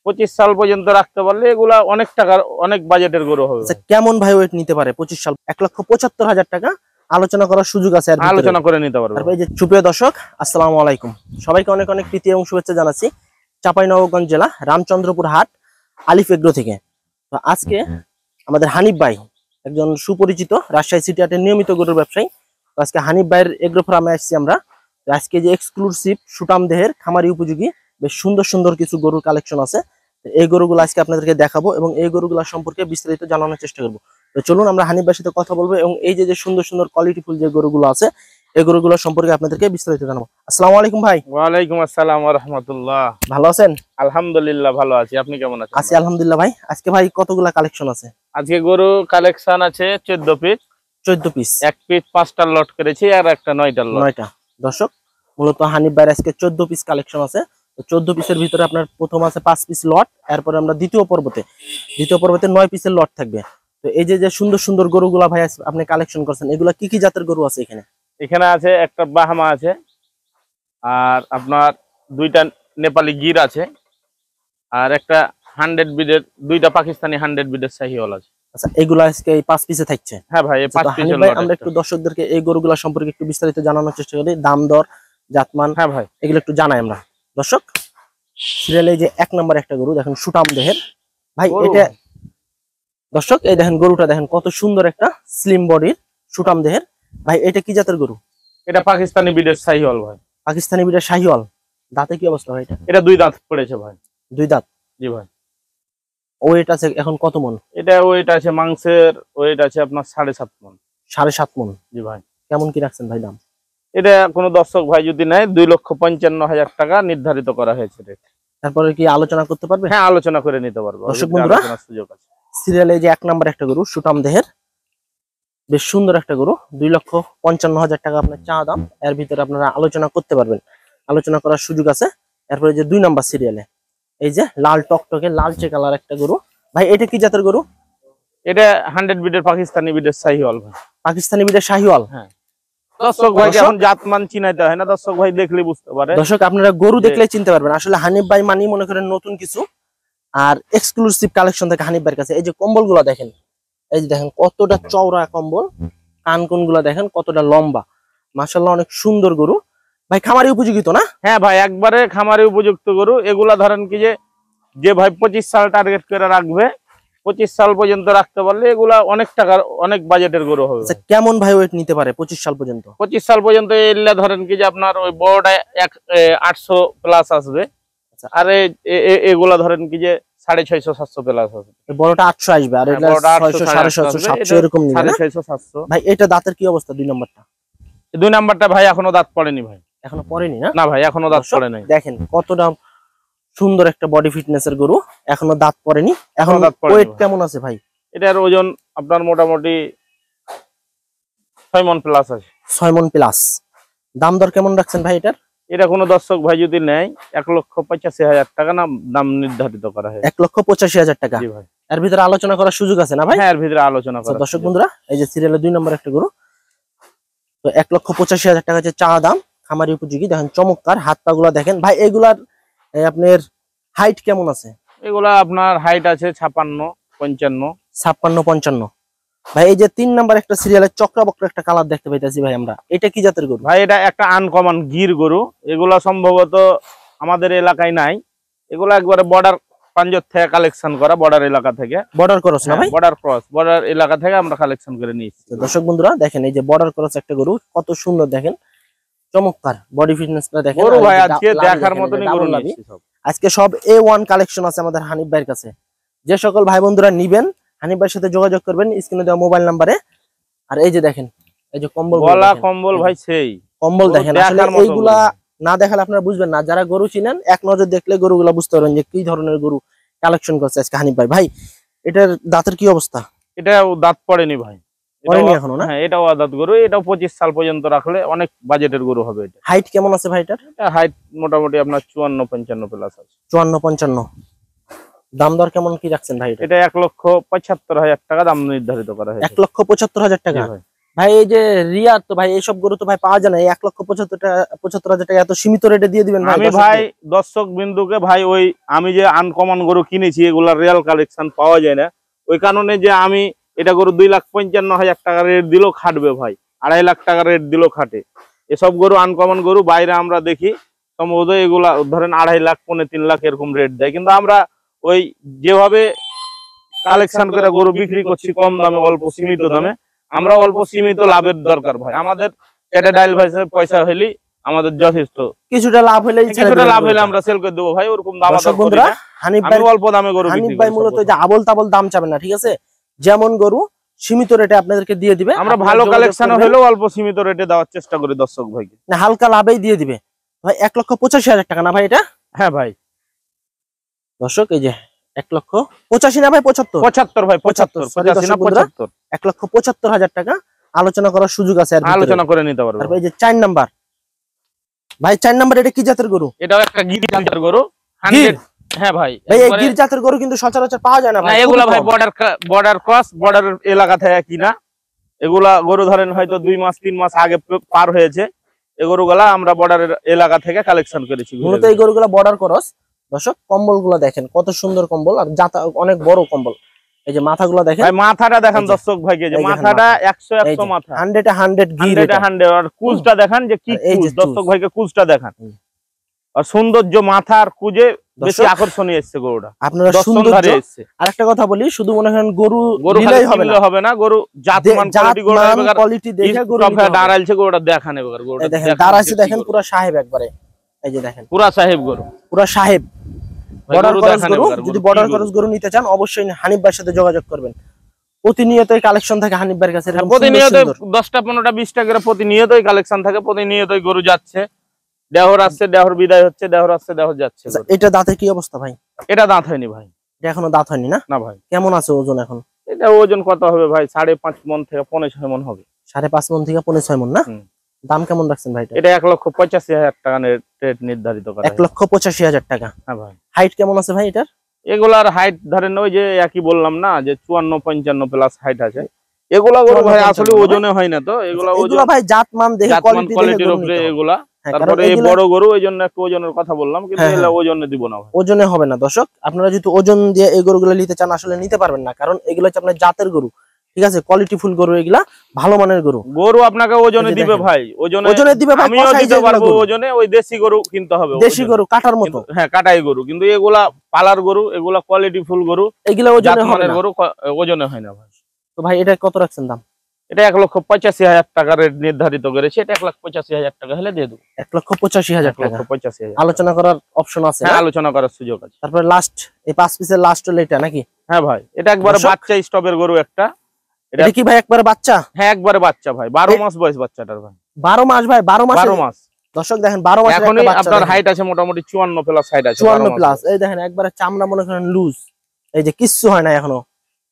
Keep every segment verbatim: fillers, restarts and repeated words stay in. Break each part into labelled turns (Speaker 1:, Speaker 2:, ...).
Speaker 1: পঁচিশ সাল পর্যন্ত রাখতে পারলে এগুলা অনেক টাকার অনেক বাজেটের গরু হবে।
Speaker 2: কেমন ভাই ওয়েট নিতে পারে পঁচিশ সাল? এক লক্ষ পঁচাত্তর হাজার টাকা আলোচনা করার সুযোগ আছে,
Speaker 1: আলোচনা করে নিতে পারবে।
Speaker 2: এই যে সুপ্রিয় দর্শক, আসসালামু আলাইকুম, সবাইকে অনেক অনেক প্রীতি এবং শুভেচ্ছা জানাচ্ছি চাঁপাইনবাবগঞ্জ জেলা রামচন্দ্রপুর হাট আলিফ এগ্রো থেকে। তো আজকে আমাদের হানিফ ভাই একজন সুপরিচিত রাজশাহী সিটি হাটের নিয়মিত গরুর ব্যবসায়ী। তো আজকে হানিফ ভাইয়ের এগ্রো ফার্মে আসছি আমরা। আজকে যে এক্সক্লুসিভ সুটাম দেহের খামারি উপযোগী বেশ সুন্দর সুন্দর কিছু গরুর কালেকশন আছে, এই গরুগুলো আজকে আপনাদেরকে দেখাবো এবং এই গরুগুলো সম্পর্কে বিস্তারিত জানানোর চেষ্টা করবো। তো চলুন আমরা হানিফ ভাইয়ের সাথে কথা বলবো এবং এই যে যে সুন্দর সুন্দর কোয়ালিটিফুল যে গরুগুলো আছে এই গরুগুলো সম্পর্কে আপনাদেরকে বিস্তারিত জানাবো। আসসালামু আলাইকুম ভাই।
Speaker 1: ওয়ালাইকুম আসসালাম ওয়া রাহমাতুল্লাহ।
Speaker 2: ভালো আছেন?
Speaker 1: আলহামদুলিল্লাহ ভালো আছি, আপনি কেমন আছেন?
Speaker 2: আছি আলহামদুলিল্লাহ ভাই। আজকে ভাই কতগুলা কালেকশন আছে?
Speaker 1: আজকে গরু কালেকশন আছে চোদ্দ পিস।
Speaker 2: চোদ্দ পিস,
Speaker 1: এক পিস পাঁচটা লট করেছি আর একটা নয়টা লট।
Speaker 2: নয়টা। দর্শক মূলত হানিফ ভাইয়ের আজকে চোদ্দ পিস কালেকশন আছে। তো চোদ্দ পিসের ভিতরে আপনার প্রথম আছে পাঁচ পিস লট, এরপরে আমরা দ্বিতীয় পর্বতে দ্বিতীয় পর্বতে নয় পিসের লট থাকবে। তো এই যে যে সুন্দর সুন্দর গরুগুলা ভাই আপনি কালেকশন করছেন, এগুলা কি কি জাতের গরু আছে এখানে?
Speaker 1: এখানে আছে একটা বাহামা আছে, আর আপনার দুইটা নেপালি গির আছে, আর একটা হান্ড্রেড বিডের দুইটা পাকিস্তানি হান্ড্রেড বিডের শাহিওয়াল আছে।
Speaker 2: আচ্ছা, এগুলা আজকে এই পাঁচ পিসে থাকছে?
Speaker 1: হ্যাঁ ভাই, এই পাঁচ পিসের লট।
Speaker 2: আমরা একটু দর্শকদেরকে এই গরুগুলা সম্পর্কে একটু বিস্তারিত জানানোর চেষ্টা করি, দাম দর জাতমান।
Speaker 1: হ্যাঁ ভাই,
Speaker 2: এগুলো একটু জানাই আমরা। দর্শক সিরিয়ালে যে এক নম্বর একটা গরু দেখেন সুটাম দেহের ভাই, এটা দর্শক এই দেখেন গরুটা দেখেন কত সুন্দর একটা স্লিম বডির সুটাম দেহের ভাই। এটা কি জাতের গরু?
Speaker 1: এটা পাকিস্তানি বিডের শাহিওয়াল ভাই।
Speaker 2: পাকিস্তানি বিডের শাহিওয়াল। দাঁতে কি অবস্থা ভাই? এটা
Speaker 1: এটা দুই দাঁত পড়েছে ভাই।
Speaker 2: দুই দাঁত?
Speaker 1: জি ভাই।
Speaker 2: ওয়েট আছে এখন কত মন?
Speaker 1: এটা ওয়েট আছে, মাংসের ওয়েট আছে আপনার সাড়ে সাত মন।
Speaker 2: সাড়ে সাত মন?
Speaker 1: জি ভাই।
Speaker 2: কেমন কি রাখছেন ভাই দাম?
Speaker 1: এটা কোনো দর্শক ভাই যদি নেয় দুই লক্ষ পঞ্চান্ন হাজার টাকা নির্ধারিত করা হয়েছে।
Speaker 2: তারপরে কি আলোচনা করতে পারবে?
Speaker 1: হ্যাঁ, আলোচনা করে নিতে পারবো।
Speaker 2: দর্শক বন্ধুরা,
Speaker 1: সুযোগ আছে।
Speaker 2: সিরিয়ালে যে এক নম্বর একটা গরু সুটাম দেহের বেশ সুন্দর একটা গরু, দুই লক্ষ পঞ্চান্ন হাজার টাকা আপনার চা দাম। এর ভিতরে আপনারা আলোচনা করতে পারবেন, আলোচনা করার সুযোগ আছে। এরপরে যে দুই নাম্বার সিরিয়ালে এই যে লাল টকটকে লালচে কালার একটা গরু ভাই, এটা কি জাতের গরু?
Speaker 1: এটা হান্ড্রেড বিডের পাকিস্তানি বিডের শাহিওয়াল ভাই।
Speaker 2: পাকিস্তানি বিডের শাহিওয়াল?
Speaker 1: হ্যাঁ। দর্শক ভাই এখন জাতমান চিনাইতে হয় না, দর্শক ভাই দেখলে বুঝতে পারে।
Speaker 2: দর্শক আপনারা গরু দেখলে চিনতে পারবেন। আসলে হানিফ ভাই মানি মনে করেন নতুন কিছু আর এক্সক্লুসিভ কালেকশন থাকে হানিফ ভাইয়ের কাছে। এই যে কম্বল গুলা দেখেন, এই যে দেখেন কতটা চওড়া কম্বল, কান কোন গুলা দেখেন কতটা লম্বা, মাশাআল্লাহ অনেক সুন্দর গরু ভাই। খামারি উপযোগী তো না?
Speaker 1: হ্যাঁ ভাই, একবারে খামারি উপযুক্ত গরু। এগুলা ধরেন কি যে যে ভাই পঁচিশ সাল টার্গেট করে রাখবে, পঁচিশ সাল পর্যন্ত রাখতে পারলে এগুলা অনেক টাকার অনেক বাজেটের গরু হবে।
Speaker 2: কেমন ভাই ওয়েট নিতে পারে পঁচিশ সাল পর্যন্ত?
Speaker 1: পঁচিশ সাল পর্যন্ত এলে ধরেন কি যে আপনার ওই বড়টা এক আটশো প্লাস আসবে, আর এগুলা ধরেন কি যে সাড়ে ছয়শো সাতশো প্লাস আসবে।
Speaker 2: বড়টা আটশো আসবে আর সাড়ে ছয়শো সাতশো এরকম
Speaker 1: সাড়ে ছয়শো সাতশো
Speaker 2: ভাই। এটা দাঁতের কি অবস্থা দুই নাম্বারটা?
Speaker 1: দুই নাম্বারটা ভাই এখনো দাঁত পড়েনি ভাই।
Speaker 2: এখনো পড়েনি না?
Speaker 1: না ভাই, এখনো দাঁত পড়ে নাই।
Speaker 2: দেখেন কতটা সুন্দর একটা বডি ফিটনেসের গরু, এখনো দাঁত পড়েনি। এখন ওয়েট কেমন আছে ভাই?
Speaker 1: এটার ওজন আপনার মোটামুটি ছয় মন প্লাস আছে।
Speaker 2: ছয় মন প্লাস। দাম দর কেমন রাখছেন ভাই এটার?
Speaker 1: এটা কোনো দর্শক ভাই যদি নেয় এক লক্ষ পঁচাশি হাজার টাকা না দাম নির্ধারিত করা হয়।
Speaker 2: এক লক্ষ পঁচাশি হাজার টাকা।
Speaker 1: জি ভাই।
Speaker 2: এর ভিতরে আলোচনা করার সুযোগ আছে না ভাই?
Speaker 1: হ্যাঁ, এর ভিতরে আলোচনা করা।
Speaker 2: দর্শক বন্ধুরা, এই যে সিরিয়ালের দুই নম্বর একটা গরু, তো এক লক্ষ পঁচাশি হাজার টাকা হচ্ছে চা দাম, খামারি উপযোগী। দেখেন চমৎকার হাত পা গুলা দেখেন ভাই। এগুলার আপনার হাইট কেমন আছে?
Speaker 1: এগুলা আপনার হাইট আছে ছাপান্ন পঞ্চান্ন।
Speaker 2: ছাপ্পান্ন পঞ্চান্ন ভাই। এই যে তিন নাম্বার একটা সিরিয়ালের চক্রাবক্র একটা কালার দেখতে পাইতেছি ভাই আমরা, এটা কি জাতের গরু
Speaker 1: ভাই? এটা একটা আনকমন গির গরু। এগুলা সম্ভবত আমাদের এলাকায় নাই, এগুলা একবারে বর্ডার পাঞ্জর থেকে কালেকশন করা, বর্ডার এলাকা থেকে।
Speaker 2: বর্ডার ক্রস না ভাই?
Speaker 1: বর্ডার ক্রস, বর্ডার এলাকা থেকে আমরা কালেকশন করে নিয়েছি।
Speaker 2: দর্শক বন্ধুরা দেখেন এই যে বর্ডার ক্রস একটা গরু, কত সুন্দর দেখেন, চমৎকার বডি ফিটনেসটা দেখেন।
Speaker 1: গরু ভাই আজকে দেখার মতনই গরু নিয়েছি সব।
Speaker 2: আজকে সব এ ওয়ান কালেকশন আছে আমাদের হানিফ ভাইয়ের কাছে। যে সকল ভাই বন্ধুরা নিবেন হানিফ ভাইয়ের সাথে যোগাযোগ করবেন স্ক্রিনে দেওয়া মোবাইল নাম্বারে। আর এই যে দেখেন এই যে কম্বল,
Speaker 1: গলা কম্বল ভাই, সেই
Speaker 2: কম্বল দেখেন। আসলে এইগুলা না দেখালে আপনারা বুঝবেন না, যারা গরু চিনেন এক নজর দেখলে গরুগুলা বুঝতে পারবেন যে কি ধরনের গরু কালেকশন করছে আজকে হানিফ ভাই। ভাই এটার দাঁতের কি অবস্থা?
Speaker 1: এটা দাঁত পড়েনি ভাই,
Speaker 2: পড়েনি এখনো না?
Speaker 1: হ্যাঁ, এটাও দাঁত গরু। এটাও পঁচিশ সাল পর্যন্ত রাখলে অনেক বাজেটের গরু হবে। এটা
Speaker 2: হাইট কেমন আছে ভাই এটার?
Speaker 1: হাইট মোটামুটি আপনার চুয়ান্ন পঞ্চান্ন প্লাস আছে।
Speaker 2: চুয়ান্ন পঞ্চান্ন। দাম দর কেমন কি রাখছেন ভাই?
Speaker 1: এটা এক লক্ষ পঁচাত্তর হাজার টাকা দাম নির্ধারিত করা হয়েছে।
Speaker 2: এক লক্ষ পঁচাত্তর হাজার টাকা ভাই এই যে রিয়ার তো ভাই এইসব গরু তো ভাই পাওয়া যায় না, এই এক লক্ষ পঁচাত্তর টাকা পঁচাত্তর হাজার টাকা এত সীমিত রেটে দিয়ে দিবেন ভাই?
Speaker 1: আমি ভাই দর্শক বিন্দুকে ভাই ওই আমি যে আনকমন গরু কিনেছি এগুলা রিয়াল কালেকশন পাওয়া যায় না, ওই কারণে যে আমি এটা গরু দুই লাখ পঞ্চান্ন হাজার টাকা রেট দিলেও খাটবে ভাই, আড়াই লাখ টাকা রেট দিলেও খাটে। এসব গরু আনকমন গরু বাইরে আমরা দেখি সম্ভবত এগুলা ধরেন আড়াই লাখ পৌনে তিন লাখ এরকম রেট দেয়, কিন্তু আমরা ওই যেভাবে কালেকশন করে গরু বিক্রি করছি কম দামে অল্প সীমিত দামে, আমরা অল্প সীমিত লাভের দরকার ভাই, আমাদের এটা ডাইল ভাই পয়সা হইলে আমাদের যথেষ্ট,
Speaker 2: কিছুটা লাভ হলেই
Speaker 1: কিছুটা লাভ হলে আমরা সেল করে দেবো ভাই, ওরকম দাম
Speaker 2: বন্ধুরা। হানিফ ভাই
Speaker 1: অল্প দামে গরু
Speaker 2: হানিফ ভাই মূলত যে আবল তাবল দাম চাবেন না, ঠিক আছে, যেমন গরু সীমিত রেটে আপনাদেরকে দিয়ে দিবে,
Speaker 1: আমরা ভালো কালেকশন হলেও অল্প সীমিত রেটে দেওয়ার চেষ্টা করি দর্শক ভাইকে,
Speaker 2: না হালকা লাভেই দিয়ে দিবে ভাই। এক লক্ষ পঁচাশি হাজার টাকা না ভাই এটা?
Speaker 1: হ্যাঁ ভাই
Speaker 2: দর্শক এই যে এক লক্ষ পঁচাশি না ভাই পঁচাত্তর
Speaker 1: পঁচাত্তর ভাই পঁচাত্তর পঁচাশি না পঁচাত্তর
Speaker 2: এক লক্ষ পঁচাত্তর হাজার টাকা আলোচনা করার সুযোগ আছে,
Speaker 1: আলোচনা করে নিতে পারবো।
Speaker 2: তারপর এই যে চার নাম্বার ভাই, চার নাম্বার এটা কি জাতের গরু?
Speaker 1: এটাও একটা গির জাতের গরু, হান্ড্রেড। হ্যাঁ ভাই
Speaker 2: ভাই এই গির জাতের গরু কিন্তু সচরাচর পাওয়া যায় না ভাই,
Speaker 1: এগুলা ভাই বর্ডার বর্ডার ক্রস বর্ডার এলাকা থেকে কিনা, এগুলা গরু ধরেন হয়তো দুই মাস তিন মাস আগে পার হয়েছে, এই গরুগুলা আমরা বর্ডারের এলাকা থেকে কালেকশন করেছি।
Speaker 2: মূলত এই গরুগুলা বর্ডার ক্রস। দর্শক কম্বল গুলা দেখেন কত সুন্দর কম্বল, আর জাতা অনেক বড় কম্বল। এই যে মাথাগুলো দেখেন
Speaker 1: ভাই, মাথাটা দেখেন দর্শক ভাইকে, যে মাথাটা একশো একশো মাথা,
Speaker 2: হান্ড্রেড হান্ড্রেড গির,
Speaker 1: হান্ড্রেড। আর কুচটা দেখেন যে কি কুচ, দর্শক ভাইকে কুচটা দেখান, আর সৌন্দর্য মাথা আর কুজে বেশি আকর্ষণীয় এসছে গরুটা,
Speaker 2: আপনারা সৌন্দর্য এসছে। আরেকটা কথা বলি, শুধু মনে করেন গরু নিলেই হবে না, হবে না গরু জাতমান কোয়ালিটি গরু এবারে কোয়ালিটি দেখে গরু
Speaker 1: দাঁড়াইছে, গরুটা দেখান এবারে, গরুটা
Speaker 2: দেখেন দাঁড়াইছে, দেখেন পুরো সাহেব একবারে, এই যে দেখেন
Speaker 1: পুরো সাহেব গরু,
Speaker 2: পুরো সাহেব বর্ডার ক্রস গরু। যদি বর্ডার ক্রস গরু নিতে চান অবশ্যই হানিফ ভাইয়ের সাথে যোগাযোগ করবেন, প্রতিনিয়তই কালেকশন থাকে হানিফ ভাইয়ের কাছে,
Speaker 1: প্রতিনিয়ত দশটা পনেরোটা বিশটা করে প্রতিনিয়তই কালেকশন থাকে, প্রতিনিয়তই গরু যাচ্ছে, দেহর আসছে দেহর বিদায় হচ্ছে, দেহর আসছে দেহর যাচ্ছে।
Speaker 2: এটা দাঁতের কি অবস্থা ভাই?
Speaker 1: এটা দাঁত হয়নি ভাই,
Speaker 2: এটা এখনো দাঁত হয়নি না?
Speaker 1: না ভাই।
Speaker 2: কেমন আছে ওজন এখন?
Speaker 1: এটা ওজন কত হবে ভাই? সাড়ে পাঁচ মন থেকে পৌনে ছয় মন হবে।
Speaker 2: সাড়ে পাঁচ মন থেকে পৌনে ছয় মন না? দাম কেমন রাখছেন ভাই?
Speaker 1: এটা এক লক্ষ পঁচাশি হাজার টাকা রেট নির্ধারিত করা।
Speaker 2: এক লক্ষ পঁচাশি হাজার টাকা।
Speaker 1: হ্যাঁ ভাই।
Speaker 2: হাইট কেমন আছে ভাই এটার?
Speaker 1: এগুলার হাইট ধরেন ওই যে একই বললাম না যে চুয়ান্ন পঞ্চান্ন প্লাস হাইট আছে। এগুলা গরু ভাই আসলে ওজনে হয় না তো, এগুলা ওজন
Speaker 2: ভাই জাতমান দেখে কোয়ালিটি
Speaker 1: কোয়ালিটির উপরে এগুলা। তারপরে এই বড় গরু ওই জন্য একটু ওজনের কথা বললাম, কিন্তু এগুলা ওজনে দিব না ভাই,
Speaker 2: ওজনে হবে না। দর্শক আপনারা যদি ওজন দিয়ে এই গরুগুলো নিতে চান আসলে নিতে পারবেন না, কারণ এগুলো হচ্ছে আপনার জাতের গরু, ঠিক আছে, কোয়ালিটি ফুল গরু, এগুলা ভালো মানের গরু।
Speaker 1: গরু আপনাকে ওজনে দিবে ভাই, ওজনে
Speaker 2: ওজনে দিবে ভাই,
Speaker 1: আমিও দিতে পারবো ওজনে। ওই দেশি গরু কিনতে হবে,
Speaker 2: দেশি গরু কাটার মতো,
Speaker 1: হ্যাঁ কাটাই গরু, কিন্তু এগুলা পালার গরু, এগুলা কোয়ালিটি ফুল গরু,
Speaker 2: এগুলা ওজনে হবে না
Speaker 1: গরু, ওজনে হয় না ভাই।
Speaker 2: তো ভাই এটা কত রাখছেন দাম?
Speaker 1: এটা এক লক্ষ পঁচাশি হাজার টাকা রেট নির্ধারিত করেছে, এটা এক লাখ পঁচাশি হাজার টাকা হলে দিয়ে দেবো।
Speaker 2: এক লক্ষ পঁচাশি হাজার টাকা,
Speaker 1: পঁচাশি হাজার
Speaker 2: আলোচনা করার অপশন আছে,
Speaker 1: আলোচনা করার সুযোগ আছে।
Speaker 2: তারপরে লাস্ট এই পাঁচ পিসের লাস্ট হলো এটা নাকি?
Speaker 1: হ্যাঁ ভাই, এটা একবারে বাচ্চা স্টপের গরু একটা।
Speaker 2: এটা কি ভাই একবারে বাচ্চা?
Speaker 1: হ্যাঁ একবারে বাচ্চা ভাই, বারো মাস বয়স বাচ্চাটার ভাই।
Speaker 2: বারো মাস ভাই? বারো মাস?
Speaker 1: বারো মাস।
Speaker 2: দর্শক দেখেন বারো মাস,
Speaker 1: এখনই আপনার হাইট আছে মোটামুটি চুয়ান্ন প্লাস হাইট আছে,
Speaker 2: চুয়ান্ন প্লাস। এই দেখেন একবারে চামড়া মনে করেন লুজ, এই যে কিচ্ছু হয় না এখনো।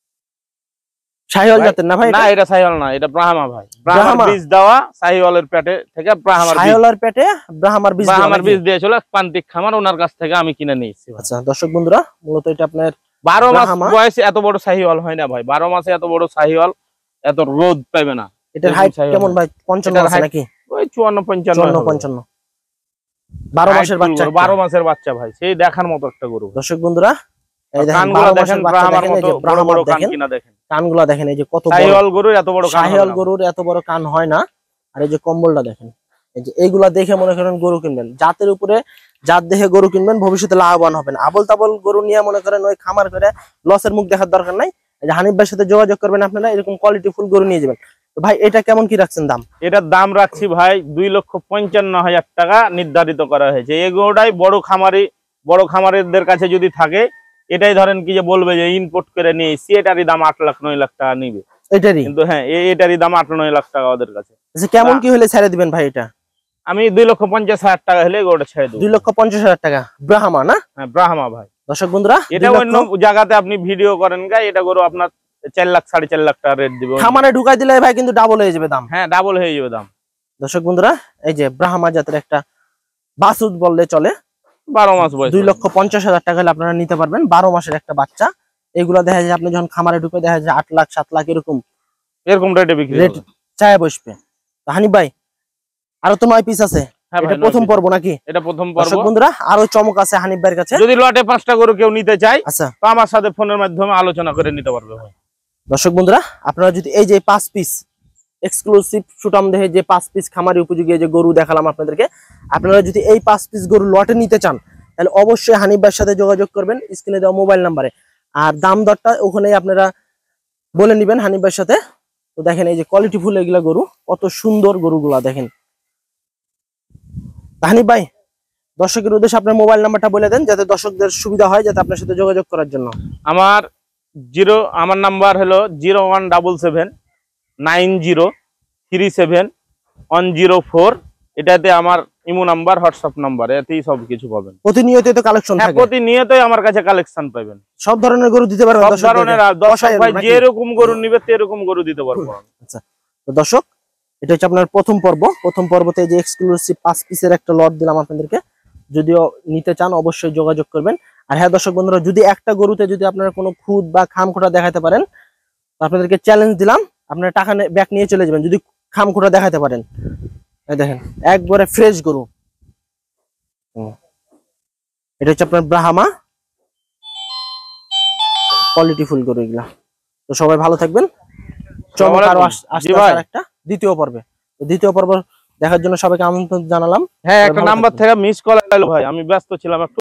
Speaker 2: শাহিওয়াল জাতের না ভাই?
Speaker 1: না এটা শাহিওয়াল না, এটা ব্রাহ্মা ভাই। ব্রাহ্মার বীজ দেওয়া, শাহিওয়ালের পেটে থেকে ব্রাহ্মার বীজ,
Speaker 2: শাহিওয়ালের পেটে ব্রাহ্মার বীজ,
Speaker 1: ব্রাহ্মার বীজ দিয়েছিল প্রান্তিক খামার, ওনার কাছ থেকে আমি কিনে নিয়েছি।
Speaker 2: আচ্ছা দর্শক বন্ধুরা, মূলত এটা আপনার
Speaker 1: বারো মাস বয়সে এত বড় শাহিওয়াল হয় না ভাই, বারো মাসে এত বড় শাহিওয়াল এত রোদ পাবে না।
Speaker 2: এটার হাইট কেমন ভাই? পঞ্চান্ন আছে নাকি?
Speaker 1: ওই চুয়ান্ন পঞ্চান্ন
Speaker 2: পঞ্চান্ন। বারো মাসের বাচ্চা,
Speaker 1: বারো মাসের বাচ্চা ভাই, সেই দেখার মতো একটা গরু।
Speaker 2: দর্শক বন্ধুরা এই দেখেন
Speaker 1: কানগুলো দেখেন, ব্রাহ্মার মতো বড় বড় কান কিনা দেখেন,
Speaker 2: কানগুলো দেখেন, এই যে কত বড়।
Speaker 1: শাহিওয়াল গরুর এত বড় কান,
Speaker 2: শাহিওয়াল গরুর এত বড় কান হয় না। আর এই যে কম্বলটা দেখেন, এই যে এইগুলা দেখে মনে করেন গরু কিনবেন, জাতের উপরে জাত দেখে গরু কিনবেন, ভবিষ্যতে লাভবান হবেন। আবল তাবল গরু নিয়ে মনে করেন ওই খামার করে লসের মুখ দেখার দরকার নাই। এই যে হানিফ ভাইয়ের সাথে যোগাযোগ করবেন, আপনারা এরকম কোয়ালিটি ফুল গরু নিয়ে যাবেন। তো ভাই এটা কেমন কি রাখছেন দাম?
Speaker 1: এটার দাম রাখছি ভাই দুই লক্ষ পঞ্চান্ন হাজার টাকা নির্ধারিত করা হয়েছে। এই গরুটাই বড় খামারি, বড় খামারিদের কাছে যদি থাকে, এটাই ধরেন কি যে বলবে যে ইম্পোর্ট করে নিয়ে এসেছি, এটারই দাম আট লাখ নয় লাখ টাকা নিবে
Speaker 2: এটারই,
Speaker 1: কিন্তু হ্যাঁ এটারই দাম আট নয় লাখ টাকা ওদের কাছে।
Speaker 2: কেমন কি হলে ছেড়ে দিবেন ভাই? এটা
Speaker 1: আমি দুই লক্ষ পঞ্চাশ হাজার টাকা হলে গরুটা ছেড়ে দেবো।
Speaker 2: দুই লক্ষ পঞ্চাশ হাজার টাকা ব্রাহ্মা না?
Speaker 1: হ্যাঁ ব্রাহ্মা ভাই।
Speaker 2: দর্শক বন্ধুরা
Speaker 1: এটা অন্য জায়গাতে আপনি ভিডিও করেন গা, এটা গরু আপনার চার লাখ সাড়ে চার লাখ টাকা রেট দিবে,
Speaker 2: খামারে ঢুকাই দিলে ভাই কিন্তু ডাবল হয়ে যাবে দাম।
Speaker 1: হ্যাঁ ডাবল হয়ে যাবে দাম।
Speaker 2: দর্শক বন্ধুরা এই যে ব্রাহ্মা জাতের একটা বাছুর বললে চলে,
Speaker 1: বারো মাস বয়স,
Speaker 2: দুই লক্ষ পঞ্চাশ হাজার টাকা হলে আপনারা নিতে পারবেন। বারো মাসের একটা বাচ্চা, এগুলা দেখা যায় আপনি যখন খামারে ঢুকে দেখা যায় আট লাখ সাত লাখ এরকম
Speaker 1: এরকম রেটে বিক্রি
Speaker 2: রেট ছায়া বসবে। তো হানিফ ভাই আরো তো নয় পিস আছে,
Speaker 1: হ্যাঁ ভাই,
Speaker 2: এটা প্রথম পর্ব নাকি?
Speaker 1: এটা প্রথম পর্ব।
Speaker 2: দর্শক বন্ধুরা আরো চমক আছে হানিফ ভাইয়ের কাছে।
Speaker 1: যদি লটে পাঁচটা গরু কেউ নিতে চায়,
Speaker 2: আচ্ছা,
Speaker 1: তো আমার সাথে ফোনের মাধ্যমে আলোচনা করে নিতে পারবে ভাই।
Speaker 2: দর্শক বন্ধুরা আপনারা যদি এই যে পাঁচ পিস এক্সক্লুসিভ সুটাম দেহে যে পাঁচ পিস খামারি উপযোগী যে গরু দেখালাম আপনাদেরকে, আপনারা যদি এই পাঁচ পিস গরু লটে নিতে চান তাহলে অবশ্যই হানিফ ভাইয়ের সাথে যোগাযোগ করবেন স্ক্রিনে দেওয়া মোবাইল নাম্বারে। আর দাম দরটা ওখানেই আপনারা বলে নেবেন হানিফ ভাইয়ের সাথে। তো দেখেন এই যে কোয়ালিটি ফুল এগুলা গরু, কত সুন্দর গরুগুলা দেখেন। হানিফ ভাই দর্শকের উদ্দেশ্যে আপনার মোবাইল নাম্বারটা বলে দেন যাতে দর্শকদের সুবিধা হয়, যাতে আপনার সাথে যোগাযোগ করার জন্য।
Speaker 1: আমার জিরো আমার নাম্বার হলো zero one double seven nine zero three seven one zero four. এটাতে আমার ইমো নাম্বার, হোয়াটসঅ্যাপ নাম্বার, এতেই সব কিছু পাবেন।
Speaker 2: প্রতিনিয়ত তো কালেকশন
Speaker 1: হ্যাঁ,
Speaker 2: থাকে,
Speaker 1: প্রতিনিয়তই আমার কাছে কালেকশন পাবেন।
Speaker 2: সব ধরনের গরু দিতে পারবেন?
Speaker 1: সব ধরনের, দর্শক ভাই যেরকম গরু নিবে সেরকম গরু দিতে পারবো।
Speaker 2: আচ্ছা, তো দর্শক এটা হচ্ছে আপনার প্রথম পর্ব। প্রথম পর্বতে যে এক্সক্লুসিভ পাঁচ পিসের একটা লট দিলাম আপনাদেরকে, যদিও নিতে চান অবশ্যই যোগাযোগ করবেন। আর হ্যাঁ দর্শক বন্ধুরা, যদি একটা গরুতে যদি আপনারা কোনো খুদ বা খামখোটা দেখাতে পারেন, আপনাদেরকে চ্যালেঞ্জ দিলাম, আপনারা টাকা ব্যাক নিয়ে চলে যাবেন যদি খামখোটা দেখাতে পারেন। দেখেন একবারে ফ্রেশ গরু, এটা হচ্ছে আপনার ব্রাহ্মা কোয়ালিটি ফুল গরু এগুলা। তো সবাই ভালো থাকবেন। চমক আরো আসছে একটা দ্বিতীয় পর্বে। তো দ্বিতীয় পর্ব দেখার জন্য সবাইকে আমন্ত্রণ জানালাম।
Speaker 1: হ্যাঁ, একটা নাম্বার থেকে মিস কল এলো ভাই, আমি ব্যস্ত ছিলাম একটু।